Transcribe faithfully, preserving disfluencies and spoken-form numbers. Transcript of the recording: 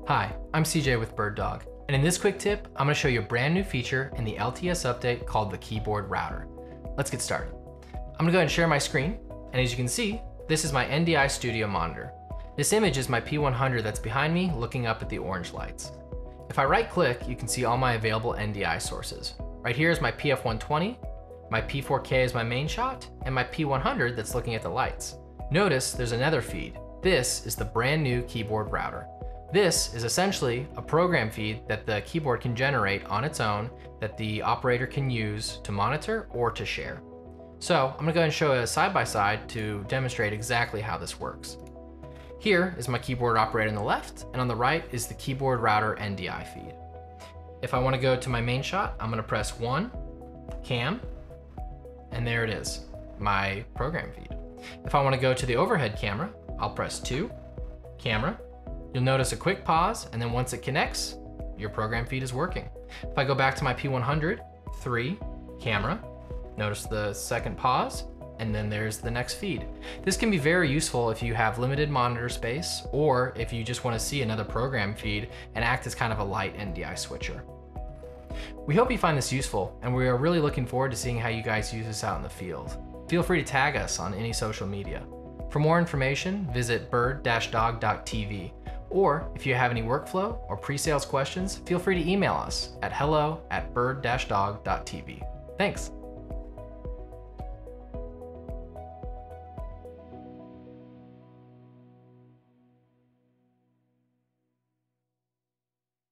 Hi, I'm C J with BirdDog, and in this quick tip, I'm going to show you a brand new feature in the L T S update called the keyboard router. Let's get started. I'm going to go ahead and share my screen, and as you can see, this is my N D I Studio monitor. This image is my P one hundred that's behind me looking up at the orange lights. If I right click, you can see all my available N D I sources. Right here is my P F one twenty, my P four K is my main shot, and my P one hundred that's looking at the lights. Notice there's another feed. This is the brand new keyboard router. This is essentially a program feed that the keyboard can generate on its own that the operator can use to monitor or to share. So I'm gonna go ahead and show a side-by-side to demonstrate exactly how this works. Here is my keyboard operator on the left, and on the right is the keyboard router N D I feed. If I wanna go to my main shot, I'm gonna press one, cam, and there it is, my program feed. If I wanna go to the overhead camera, I'll press two, camera. You'll notice a quick pause, and then once it connects, your program feed is working. If I go back to my P one hundred, three, camera, notice the second pause, and then there's the next feed. This can be very useful if you have limited monitor space, or if you just want to see another program feed and act as kind of a light N D I switcher. We hope you find this useful, and we are really looking forward to seeing how you guys use this out in the field. Feel free to tag us on any social media. For more information, visit bird dash dog dot T V. Or if you have any workflow or pre-sales questions, feel free to email us at hello at bird dash dog dot T V. Thanks.